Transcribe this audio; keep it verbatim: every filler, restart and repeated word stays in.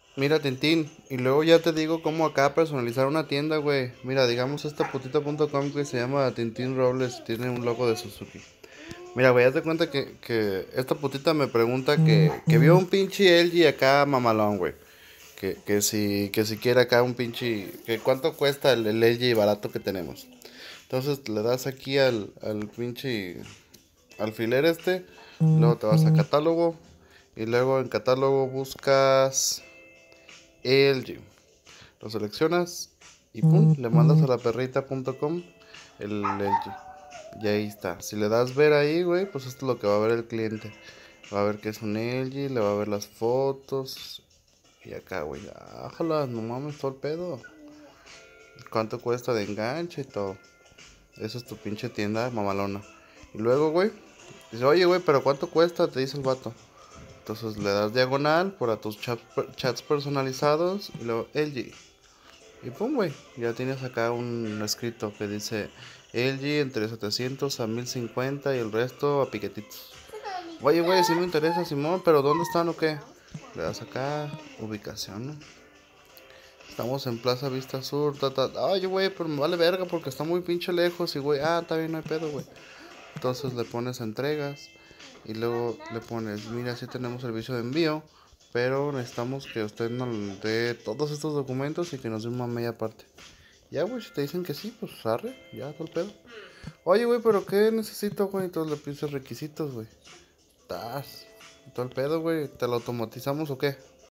Mira, Tintín, y luego ya te digo cómo acá personalizar una tienda, güey. Mira, digamos esta putita punto com que se llama Tintín Robles, tiene un logo de Suzuki. Mira, güey, haz de cuenta que, que esta putita me pregunta que, que vio un pinche L G acá mamalón, güey. Que, que si, que si quiere acá un pinche, que cuánto cuesta el, el L G barato que tenemos. Entonces le das aquí al, al pinche alfiler este, luego te vas a catálogo y luego en catálogo buscas L G. Lo seleccionas y pum, le mandas a la perrita punto com el L G. Y ahí está. Si le das ver ahí, güey, pues esto es lo que va a ver el cliente. Va a ver que es un L G, le va a ver las fotos. Y acá, güey, ájala, no mames, todo el pedo. ¿Cuánto cuesta de enganche y todo? Eso es tu pinche tienda mamalona. Y luego, güey, dice, oye, güey, pero ¿cuánto cuesta? Te dice el vato. Entonces le das diagonal por a tus chats, chats personalizados y luego L G. Y pum, güey, ya tienes acá un escrito que dice L G entre setecientos a mil cincuenta y el resto a piquetitos. Oye, güey, sí me interesa, Simón, pero ¿dónde están o qué? Le das acá, ubicación, ¿no? Estamos en Plaza Vista Sur, ta, ta. Ay, güey, pero me vale verga porque está muy pinche lejos y, güey, ah, está bien, no hay pedo, güey. Entonces le pones entregas y luego le pones, mira, sí tenemos servicio de envío, pero necesitamos que usted nos dé todos estos documentos y que nos dé un mamey aparte. Ya, güey, si te dicen que sí, pues arre, ya, todo el pedo. Oye, güey, pero ¿qué necesito, güey? Entonces le pides requisitos, güey. Tas. Todo el pedo, güey. ¿Te lo automatizamos o qué?